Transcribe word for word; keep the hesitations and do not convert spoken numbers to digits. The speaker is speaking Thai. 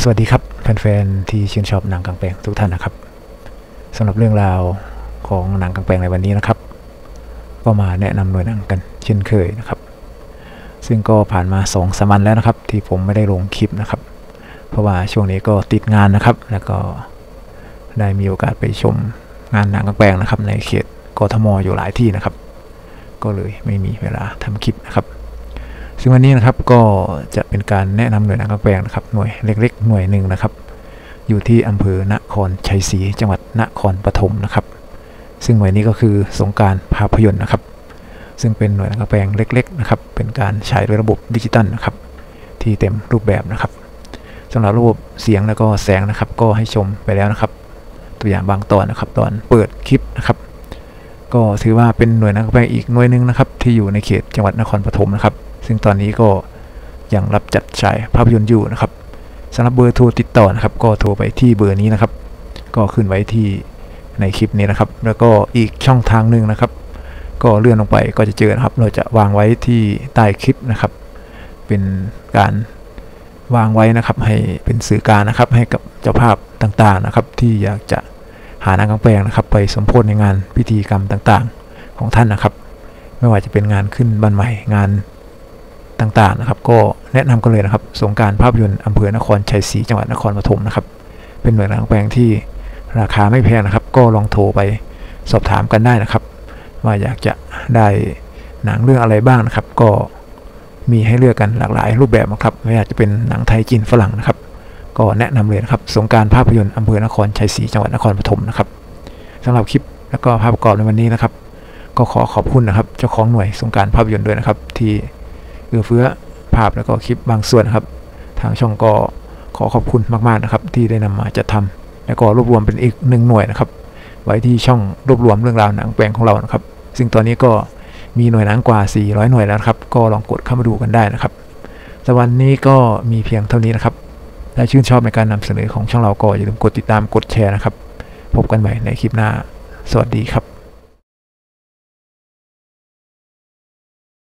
สวัสดีครับแฟนๆที่ชื่นชอบหนังกลางแปลงทุกท่านนะครับสำหรับเรื่องราวของหนังกลางแปลงในวันนี้นะครับก็มาแนะนำหน่วยหนังกันเช่นเคยนะครับซึ่งก็ผ่านมาสองสามวันแล้วนะครับที่ผมไม่ได้ลงคลิปนะครับเพราะว่าช่วงนี้ก็ติดงานนะครับแล้วก็ได้มีโอกาสไปชมงานหนังกลางแปลงนะครับในเขตกทมอยู่หลายที่นะครับก็เลยไม่มีเวลาทำคลิปนะครับซึ่งวันนี้นะครับก็จะเป็นการแนะนำหน่วยหนังกลางแปลงนะครับหน่วยเล็กๆหน่วยหนึ่งนะครับอยู่ที่อำเภอนครชัยศรีจังหวัดนครปฐมนะครับซึ่งหน่วยนี้ก็คือสงกรานต์ภาพยนตร์นะครับซึ่งเป็นหน่วยหนังกลางแปลงเล็กๆนะครับเป็นการฉายด้วยระบบดิจิตอลนะครับที่เต็มรูปแบบนะครับสำหรับระบบเสียงแล้วก็แสงนะครับก็ให้ชมไปแล้วนะครับตัวอย่างบางตอนนะครับตอนเปิดคลิปนะครับก็ถือว่าเป็นหน่วยหนังกลางแปลงอีกหน่วยหนึ่งนะครับที่อยู่ในเขตจังหวัดนครปฐมนะครับซึ่งตอนนี้ก็ยังรับจัดฉายภาพยนตร์อยู่นะครับสำหรับเบอร์โทรติดต่อนะครับก็โทรไปที่เบอร์นี้นะครับก็ขึ้นไว้ที่ในคลิปนี้นะครับแล้วก็อีกช่องทางหนึ่งนะครับก็เลื่อนลงไปก็จะเจอนะครับเราจะวางไว้ที่ใต้คลิปนะครับเป็นการวางไว้นะครับให้เป็นสื่อกลางนะครับให้กับเจ้าภาพต่างๆนะครับที่อยากจะหาหนังกลางแปลงนะครับไปสมโพธิในงานพิธีกรรมต่างๆของท่านนะครับไม่ว่าจะเป็นงานขึ้นบ้านใหม่งานต่างๆนะครับก็แนะนำกันเลยนะครับสงกรานต์ภาพยนตร์อำเภอนครชัยศรีจังหวัดนครปฐมนะครับเป็นหน่วยหนังกลางแปลงที่ราคาไม่แพงนะครับก็ลองโทรไปสอบถามกันได้นะครับว่าอยากจะได้หนังเรื่องอะไรบ้างนะครับก็มีให้เลือกกันหลากหลายรูปแบบนะครับไม่ว่าจะเป็นหนังไทยจีนฝรั่งนะครับก็แนะนำเลยนะครับสงกรานต์ภาพยนตร์อำเภอนครชัยศรีจังหวัดนครปฐมนะครับสำหรับคลิปแล้วก็ภาพประกอบในวันนี้นะครับก็ขอขอบคุณนะครับเจ้าของหน่วยสงกรานต์ภาพยนตร์ด้วยนะครับที่เอื้อเฟื้อภาพแล้วก็คลิปบางส่วนครับทางช่องก็ขอขอบคุณมากๆนะครับที่ได้นำมาจัดทำแล้วก็รวบรวมเป็นอีกหนึ่งหน่วยนะครับไว้ที่ช่องรวบรวมเรื่องราวหนังแปลงของเรานะครับซึ่งตอนนี้ก็มีหน่วยหนังกว่าสี่ร้อยหน่วยแล้วครับก็ลองกดเข้ามาดูกันได้นะครับสำหรับวันนี้ก็มีเพียงเท่านี้นะครับถ้าชื่นชอบในการนำเสนอของช่องเราก็อย่าลืมกดติดตามกดแชร์นะครับพบกันใหม่ในคลิปหน้าสวัสดีครับ